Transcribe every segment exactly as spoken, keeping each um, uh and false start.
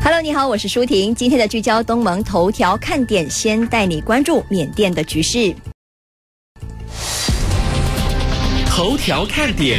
Hello， 你好，我是舒婷。今天的聚焦东盟头条看点，先带你关注缅甸的局势。 头条看点。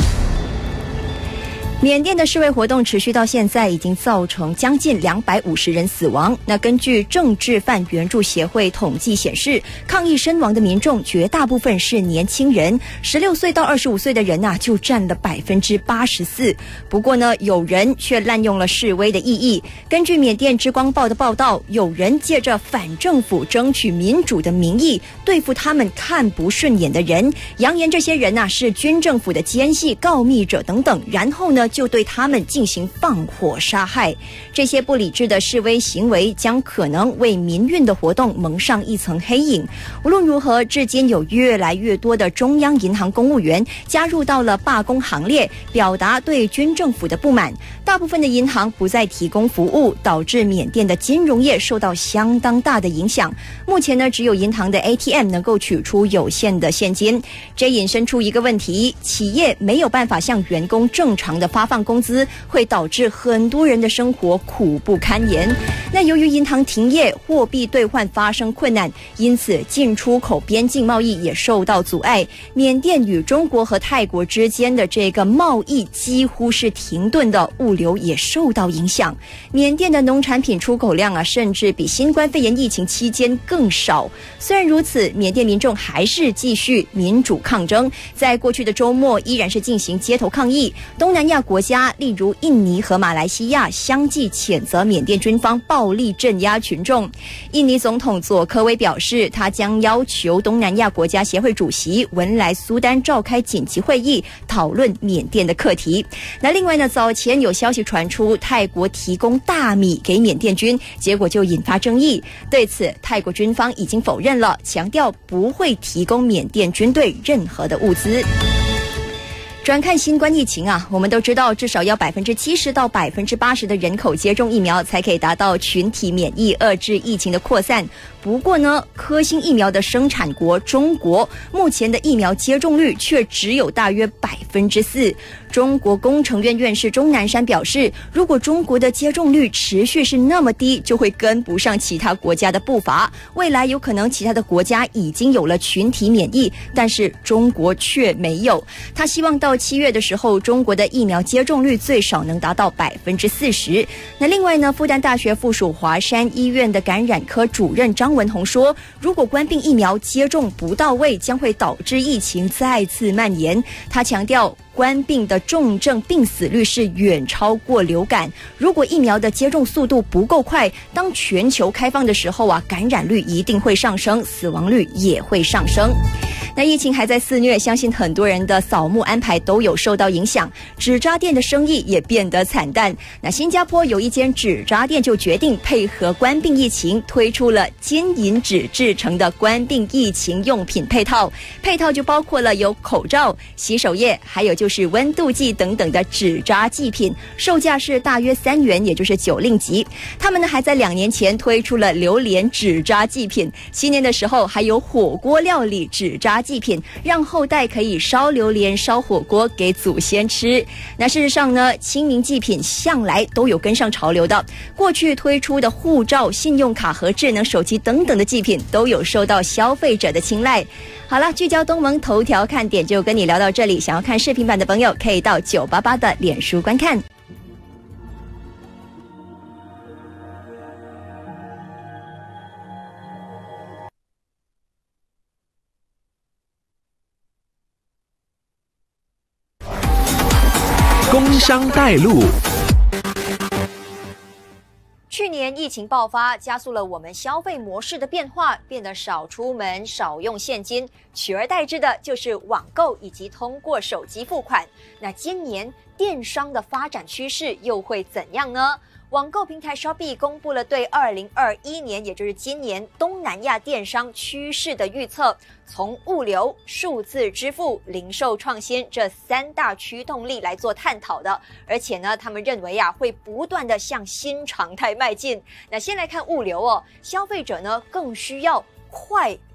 缅甸的示威活动持续到现在，已经造成将近两百五十人死亡。那根据政治犯援助协会统计显示，抗议身亡的民众绝大部分是年轻人，十六岁到二十五岁的人啊，就占了百分之八十四。不过呢，有人却滥用了示威的意义。根据缅甸之光报的报道，有人借着反政府、争取民主的名义，对付他们看不顺眼的人，扬言这些人啊是军政府的奸细、告密者等等，然后呢，就对他们进行放火杀害。这些不理智的示威行为将可能为民运的活动蒙上一层黑影。无论如何，至今有越来越多的中央银行公务员加入到了罢工行列，表达对军政府的不满。大部分的银行不再提供服务，导致缅甸的金融业受到相当大的影响。目前呢，只有银行的 A T M 能够取出有限的现金。这引申出一个问题：企业没有办法向员工正常的发放工资，会导致很多人的生活苦不堪言。那由于银行停业，货币兑换发生困难，因此进出口边境贸易也受到阻碍。缅甸与中国和泰国之间的这个贸易几乎是停顿的，物流也受到影响。缅甸的农产品出口量啊，甚至比新冠肺炎疫情期间更少。虽然如此，缅甸民众还是继续民主抗争，在过去的周末依然是进行街头抗议。东南亚国家例如印尼和马来西亚相继谴责缅甸军方暴力镇压群众。印尼总统佐科威表示，他将要求东南亚国家协会主席文莱苏丹召开紧急会议，讨论缅甸的课题。那另外呢，早前有消息传出泰国提供大米给缅甸军，结果就引发争议。对此，泰国军方已经否认了，强调不会提供缅甸军队任何的物资。转看新冠疫情啊，我们都知道至少要百分之七十到百分之八十的人口接种疫苗，才可以达到群体免疫，遏制疫情的扩散。不过呢，科兴疫苗的生产国中国目前的疫苗接种率却只有大约百分之四。中国工程院院士钟南山表示，如果中国的接种率持续是那么低，就会跟不上其他国家的步伐。未来有可能其他的国家已经有了群体免疫，但是中国却没有。他希望到七月的时候，中国的疫苗接种率最少能达到百分之四十。那另外呢，复旦大学附属华山医院的感染科主任张文宏说，如果官病疫苗接种不到位，将会导致疫情再次蔓延。他强调，冠病的重症病死率是远超过流感。如果疫苗的接种速度不够快，当全球开放的时候啊，感染率一定会上升，死亡率也会上升。那疫情还在肆虐，相信很多人的扫墓安排都有受到影响，纸扎店的生意也变得惨淡。那新加坡有一间纸扎店就决定配合冠病疫情，推出了金银纸制成的冠病疫情用品配套。配套就包括了有口罩、洗手液，还有就是温度计等等的纸扎祭品，售价是大约三元，也就是九令吉。他们呢还在两年前推出了榴莲纸扎祭品，新年的时候还有火锅料理纸扎祭品，让后代可以烧榴莲、烧火锅给祖先吃。那事实上呢，清明祭品向来都有跟上潮流的，过去推出的护照、信用卡和智能手机等等的祭品都有受到消费者的青睐。好了，聚焦东盟头条看点就跟你聊到这里，想要看视频版的朋友可以到九八八的脸书观看。 工商带路。 去年疫情爆发，加速了我们消费模式的变化，变得少出门、少用现金，取而代之的就是网购以及通过手机付款。那今年电商的发展趋势又会怎样呢？网购平台 Shopee 公布了对二零二一年，也就是今年东南亚电商趋势的预测，从物流、数字支付、零售创新这三大驱动力来做探讨的。而且呢，他们认为啊，会不断的向新常态迈进。那先来看物流哦，消费者呢更需要快、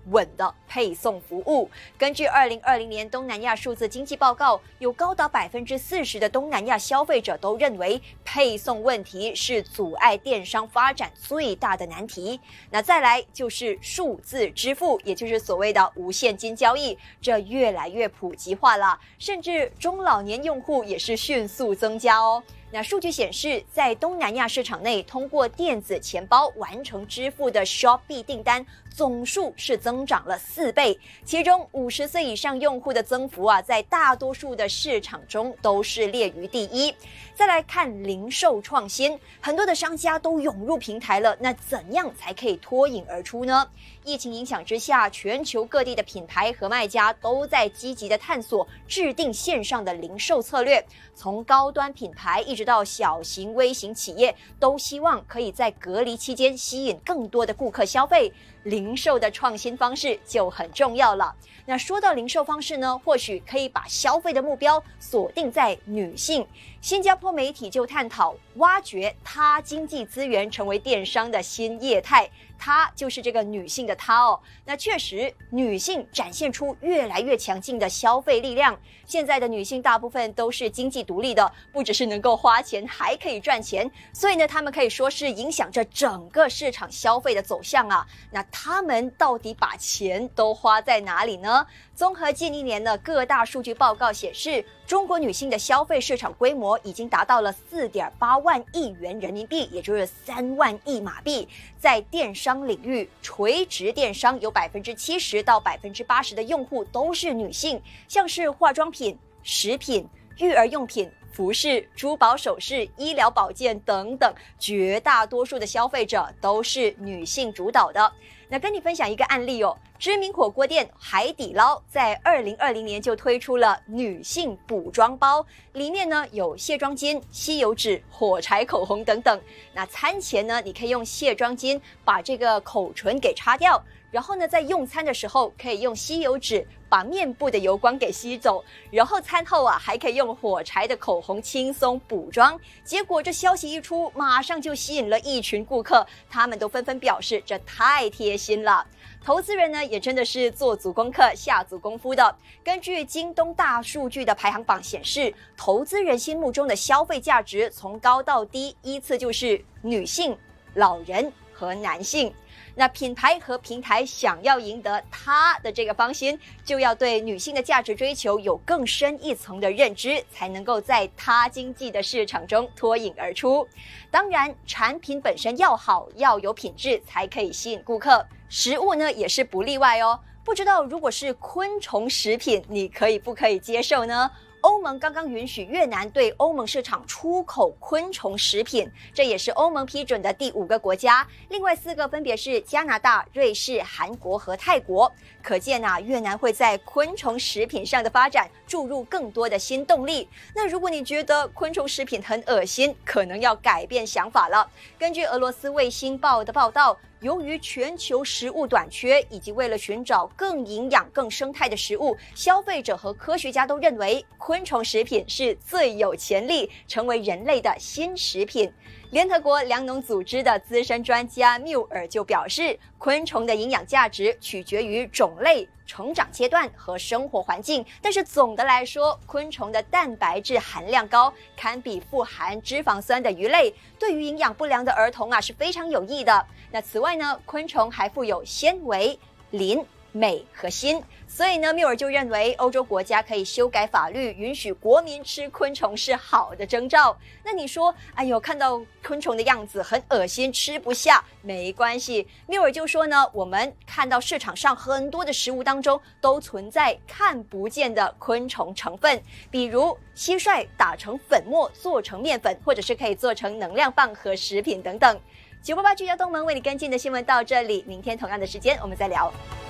稳的配送服务。根据二零二零年东南亚数字经济报告，有高达百分之四十的东南亚消费者都认为配送问题是阻碍电商发展最大的难题。那再来就是数字支付，也就是所谓的无现金交易，这越来越普及化了，甚至中老年用户也是迅速增加哦。那数据显示，在东南亚市场内，通过电子钱包完成支付的 Shopee 订单总数是增长了四倍，其中五十岁以上用户的增幅啊，在大多数的市场中都是列于第一。再来看零售创新，很多的商家都涌入平台了，那怎样才可以脱颖而出呢？疫情影响之下，全球各地的品牌和卖家都在积极的探索制定线上的零售策略，从高端品牌一直到小型微型企业，都希望可以在隔离期间吸引更多的顾客消费。零售的创新方式就很重要了。那说到零售方式呢，或许可以把消费的目标锁定在女性。新加坡媒体就探讨挖掘他经济资源成为电商的新业态，她就是这个女性的她哦。那确实，女性展现出越来越强劲的消费力量。现在的女性大部分都是经济独立的，不只是能够花钱，还可以赚钱，所以呢，她们可以说是影响着整个市场消费的走向啊。那她们到底把钱都花在哪里呢？综合近一年的各大数据报告显示，中国女性的消费市场规模已经达到了 四点八万亿元人民币，也就是三万亿马币。在电商领域，垂直电商有 百分之七十 到 百分之八十 的用户都是女性，像是化妆品、食品、育儿用品、服饰、珠宝首饰、医疗保健等等，绝大多数的消费者都是女性主导的。那跟你分享一个案例哦，知名火锅店海底捞在二零二零年就推出了女性补妆包，里面呢有卸妆巾、吸油纸、火柴口红等等。那餐前呢，你可以用卸妆巾把这个口唇给擦掉，然后呢，在用餐的时候可以用吸油纸把面部的油光给吸走，然后餐后啊还可以用火柴的口红轻松补妆。结果这消息一出，马上就吸引了一群顾客，他们都纷纷表示这太贴心了。投资人呢也真的是做足功课、下足功夫的。根据京东大数据的排行榜显示，投资人心目中的消费价值从高到低依次就是女性、老人和男性。那品牌和平台想要赢得他的这个芳心，就要对女性的价值追求有更深一层的认知，才能够在他经济的市场中脱颖而出。当然，产品本身要好，要有品质，才可以吸引顾客。食物呢也是不例外哦。不知道如果是昆虫食品，你可以不可以接受呢？欧盟刚刚允许越南对欧盟市场出口昆虫食品，这也是欧盟批准的第五个国家。另外四个分别是加拿大、瑞士、韩国和泰国。可见啊，越南会在昆虫食品上的发展注入更多的新动力。那如果你觉得昆虫食品很恶心，可能要改变想法了。根据俄罗斯卫星报的报道，由于全球食物短缺，以及为了寻找更营养、更生态的食物，消费者和科学家都认为昆虫食品是最有潜力成为人类的新食品。联合国粮农组织的资深专家缪尔就表示，昆虫的营养价值取决于种类、成长阶段和生活环境，但是总的来说，昆虫的蛋白质含量高，堪比富含脂肪酸的鱼类，对于营养不良的儿童啊是非常有益的。那此外呢，昆虫还富有纤维、磷、镁和锌，所以呢，缪尔就认为欧洲国家可以修改法律，允许国民吃昆虫是好的征兆。那你说，哎呦，看到昆虫的样子很恶心，吃不下，没关系。缪尔就说呢，我们看到市场上很多的食物当中都存在看不见的昆虫成分，比如蟋蟀打成粉末做成面粉，或者是可以做成能量棒和食品等等。九八八聚焦东门为你跟进的新闻到这里，明天同样的时间我们再聊。